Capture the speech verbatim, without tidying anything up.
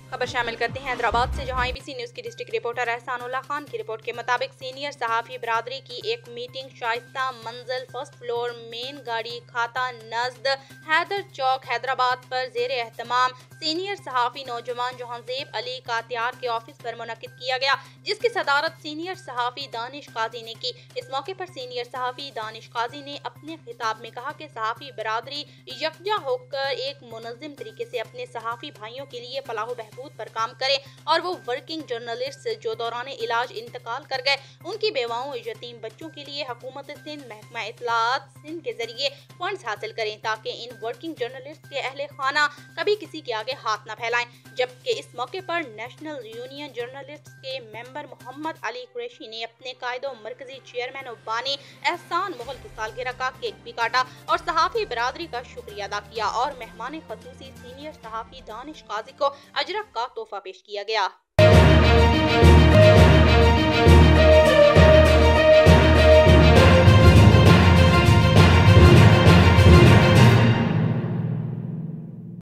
खबर शामिल करते हैं हैदराबाद से, जहां एबीसी न्यूज की डिस्ट्रिक्ट रिपोर्टर एहसानुल्लाह खान की रिपोर्ट के मुताबिक सीनियर सहाफ़ी बरादरी की एक मीटिंग शाइस्ता मंजिल फर्स्ट फ्लोर मेन गाड़ी खाता नजद हैदर चौक हैदराबाद पर जेर एहतमाम सीनियर सहाफ़ी नौजवान जहांजेब अली कातियार के ऑफिस पर मुनक्किद किया गया, जिसकी सदारत सीनियर सहाफ़ी दानिश काजी ने की। इस मौके पर सीनियर सहाफ़ी दानिश काजी ने अपने खिताब में कहा कि सहाफ़ी बरादरी यकजा होकर एक मुनज़्ज़म तरीके से अपने सहाफ़ी भाइयों के लिए फलाह बहबूद पर काम करे और वो वर्किंग जर्नलिस्ट जो दौरान इलाज इंतकाल कर गए उनकी बेवाओं और यतीम बच्चों के लिए हुकूमत सिंध महकमा इत्तलात सिंध के जरिए फंड्स हासिल करें, ताकि इन वर्किंग जर्नलिस्ट के अहले खाना कभी किसी के आगे हाथ न फैलाएं। जबकि इस मौके पर नेशनल यूनियन जर्नलिस्ट के मेंबर मोहम्मद अली कुरैशी ने अपने कायदो मरकजी चेयरमैन और बानी एहसान मुगल की सालगिरह का केक भी काटा और सहाफ़ी बरादरी का शुक्रिया अदा किया और मेहमान खसूसी सीनियर सहाफ़ी दानिश काजी को अजरक का तोहफा पेश किया गया।